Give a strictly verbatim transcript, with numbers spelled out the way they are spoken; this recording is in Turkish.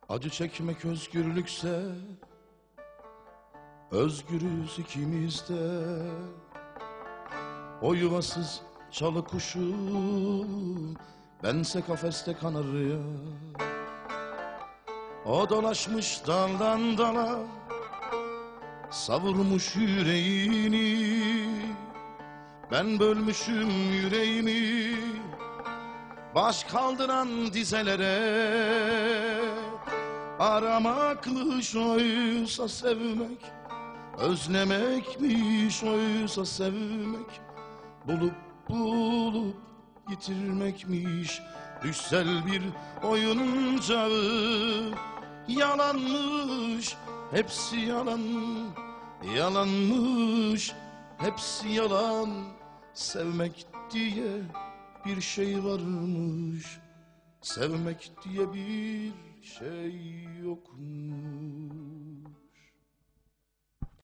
Acı çekmek özgürlükse özgürüz ikimiz de. O yuvasız çalı kuşu, bense kafeste kanarya. O dolaşmış daldan dala, savurmuş yüreğini. Ben bölmüşüm yüreğimi baş kaldıran dizelere. Aramakmış oysa sevmek, özlemekmiş oysa sevmek, bulup bulup yitirmekmiş düşsel bir oyuncağı. Yalanmış hepsi yalan, yalanmış hepsi yalan. Sevmek diye bir şey varmış, sevmek diye bir şey yokmuş.